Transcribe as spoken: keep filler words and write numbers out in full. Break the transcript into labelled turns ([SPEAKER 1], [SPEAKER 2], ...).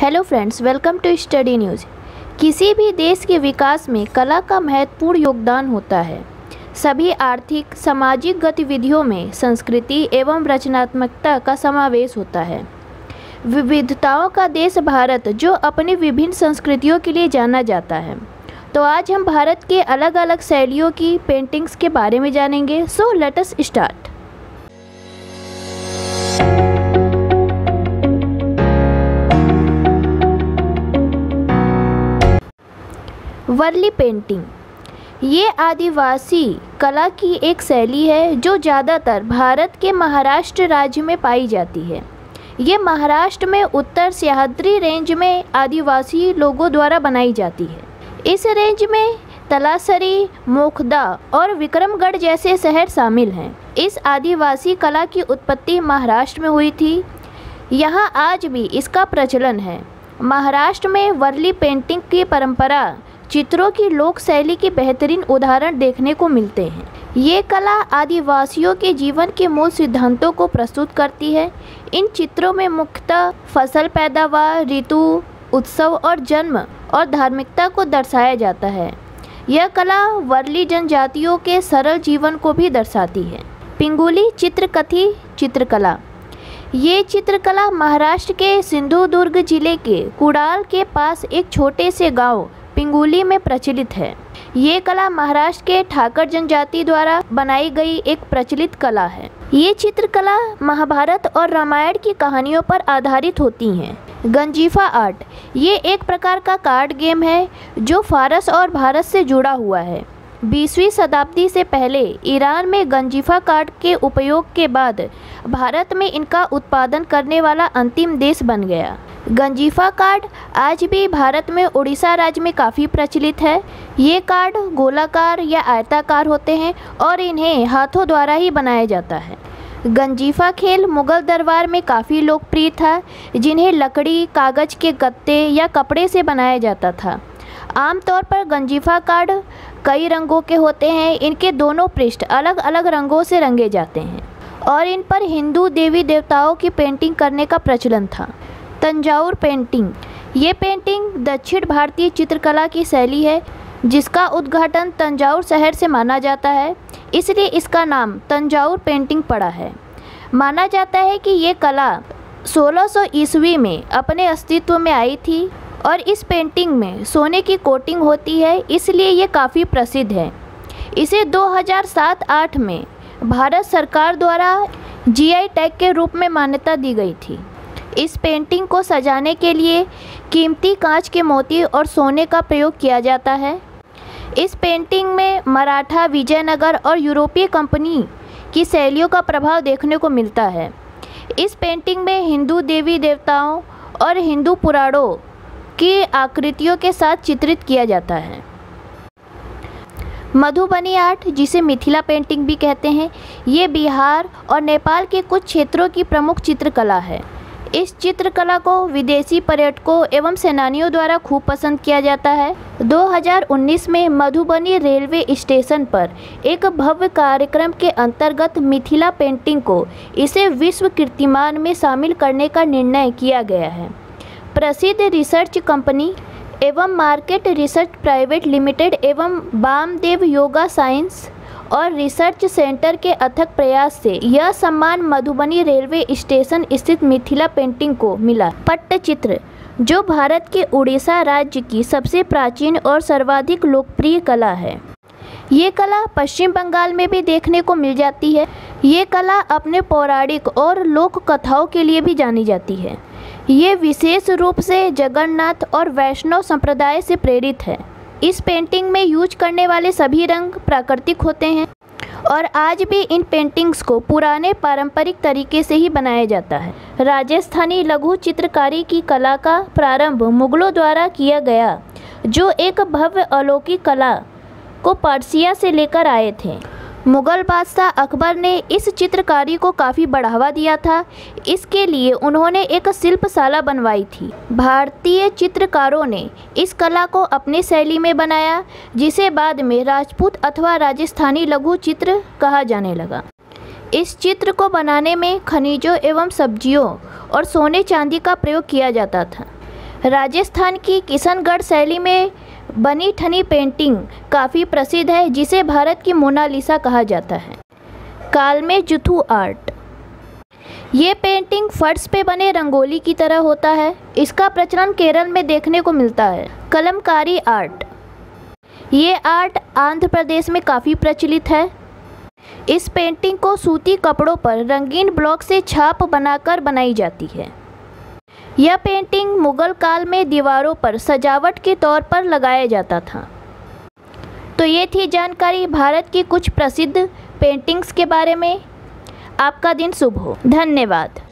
[SPEAKER 1] Hello friends, welcome to study news. किसी भी देश के विकास में कला का महत्वपूर्ण योगदान होता है। सभी आर्थिक सामाजिक गतिविधियों में संस्कृति एवं रचनात्मकता का समावेश होता है। विविधताओं का देश भारत, जो अपनी विभिन्न संस्कृतियों के लिए जाना जाता है। तो आज हम भारत के अलग अलग शैलियों की पेंटिंग्स के बारे में जानेंगे। So let us start. Warli painting ये आदिवासी कला की एक शैली है जो ज़्यादातर भारत के महाराष्ट्र राज्य में पाई जाती है। ये महाराष्ट्र में उत्तर सह्याद्री रेंज में आदिवासी लोगों द्वारा बनाई जाती है। इस रेंज में तलासरी, मोखदा और विक्रमगढ़ जैसे शहर शामिल हैं। इस आदिवासी कला की उत्पत्ति महाराष्ट्र में हुई थी। यहाँ आज भी इसका प्रचलन है। महाराष्ट्र में वर्ली पेंटिंग की परंपरा चित्रों की लोक शैली के बेहतरीन उदाहरण देखने को मिलते हैं। ये कला आदिवासियों के जीवन के मूल सिद्धांतों को प्रस्तुत करती है। इन चित्रों में मुख्यतः फसल पैदावार, ऋतु, उत्सव और जन्म और धार्मिकता को दर्शाया जाता है। यह कला वर्ली जनजातियों के सरल जीवन को भी दर्शाती है। पिंगुली चित्रकथी चित्रकला ये चित्रकला महाराष्ट्र के सिंधुदुर्ग जिले के कुडाल के पास एक छोटे से गांव पिंगुली में प्रचलित है। ये कला महाराष्ट्र के ठाकर जनजाति द्वारा बनाई गई एक प्रचलित कला है। ये चित्रकला महाभारत और रामायण की कहानियों पर आधारित होती हैं। गंजीफा आर्ट ये एक प्रकार का कार्ड गेम है जो फारस और भारत से जुड़ा हुआ है। बीसवीं शताब्दी से पहले ईरान में गंजीफा कार्ड के उपयोग के बाद भारत में इनका उत्पादन करने वाला अंतिम देश बन गया। गंजीफा कार्ड आज भी भारत में उड़ीसा राज्य में काफ़ी प्रचलित है। ये कार्ड गोलाकार या आयताकार होते हैं और इन्हें हाथों द्वारा ही बनाया जाता है। गंजीफा खेल मुगल दरबार में काफ़ी लोकप्रिय था, जिन्हें लकड़ी, कागज़ के गत्ते या कपड़े से बनाया जाता था। आमतौर पर गंजीफा कार्ड कई रंगों के होते हैं। इनके दोनों पृष्ठ अलग अलग रंगों से रंगे जाते हैं और इन पर हिंदू देवी देवताओं की पेंटिंग करने का प्रचलन था। तंजावुर पेंटिंग ये पेंटिंग दक्षिण भारतीय चित्रकला की शैली है, जिसका उद्घाटन तंजावुर शहर से माना जाता है, इसलिए इसका नाम तंजावुर पेंटिंग पड़ा है। माना जाता है कि ये कला सोलह सौ ईस्वी में अपने अस्तित्व में आई थी और इस पेंटिंग में सोने की कोटिंग होती है, इसलिए ये काफ़ी प्रसिद्ध है। इसे दो हज़ार सात आठ में भारत सरकार द्वारा जी आई टैग के रूप में मान्यता दी गई थी। इस पेंटिंग को सजाने के लिए कीमती कांच के मोती और सोने का प्रयोग किया जाता है। इस पेंटिंग में मराठा, विजयनगर और यूरोपीय कंपनी की शैलियों का प्रभाव देखने को मिलता है। इस पेंटिंग में हिंदू देवी देवताओं और हिंदू पुराणों की आकृतियों के साथ चित्रित किया जाता है। मधुबनी आर्ट, जिसे मिथिला पेंटिंग भी कहते हैं, ये बिहार और नेपाल के कुछ क्षेत्रों की प्रमुख चित्रकला है। इस चित्रकला को विदेशी पर्यटकों एवं सेनानियों द्वारा खूब पसंद किया जाता है। दो हज़ार उन्नीस में मधुबनी रेलवे स्टेशन पर एक भव्य कार्यक्रम के अंतर्गत मिथिला पेंटिंग को इसे विश्व कीर्तिमान में शामिल करने का निर्णय किया गया है। प्रसिद्ध रिसर्च कंपनी एवं मार्केट रिसर्च प्राइवेट लिमिटेड एवं वामदेव योगा साइंस और रिसर्च सेंटर के अथक प्रयास से यह सम्मान मधुबनी रेलवे स्टेशन स्थित मिथिला पेंटिंग को मिला। पट्टचित्र, जो भारत के उड़ीसा राज्य की सबसे प्राचीन और सर्वाधिक लोकप्रिय कला है। ये कला पश्चिम बंगाल में भी देखने को मिल जाती है। ये कला अपने पौराणिक और लोक कथाओं के लिए भी जानी जाती है। ये विशेष रूप से जगन्नाथ और वैष्णव संप्रदाय से प्रेरित है। इस पेंटिंग में यूज करने वाले सभी रंग प्राकृतिक होते हैं और आज भी इन पेंटिंग्स को पुराने पारंपरिक तरीके से ही बनाया जाता है। राजस्थानी लघु चित्रकारी की कला का प्रारंभ मुगलों द्वारा किया गया, जो एक भव्य अलौकिक कला को पर्सिया से लेकर आए थे। मुगल बादशाह अकबर ने इस चित्रकारी को काफ़ी बढ़ावा दिया था। इसके लिए उन्होंने एक शिल्पशाला बनवाई थी। भारतीय चित्रकारों ने इस कला को अपनी शैली में बनाया, जिसे बाद में राजपूत अथवा राजस्थानी लघु चित्र कहा जाने लगा। इस चित्र को बनाने में खनिजों एवं सब्जियों और सोने चांदी का प्रयोग किया जाता था। राजस्थान की किशनगढ़ शैली में बनी ठनी पेंटिंग काफ़ी प्रसिद्ध है, जिसे भारत की मोनालिसा कहा जाता है। कालमे जुथु आर्ट, ये पेंटिंग फर्श पे बने रंगोली की तरह होता है। इसका प्रचलन केरल में देखने को मिलता है। कलमकारी आर्ट, ये आर्ट आंध्र प्रदेश में काफ़ी प्रचलित है। इस पेंटिंग को सूती कपड़ों पर रंगीन ब्लॉक से छाप बनाकर बनाई जाती है। यह पेंटिंग मुगल काल में दीवारों पर सजावट के तौर पर लगाया जाता था। तो ये थी जानकारी भारत की कुछ प्रसिद्ध पेंटिंग्स के बारे में। आपका दिन शुभ हो। धन्यवाद।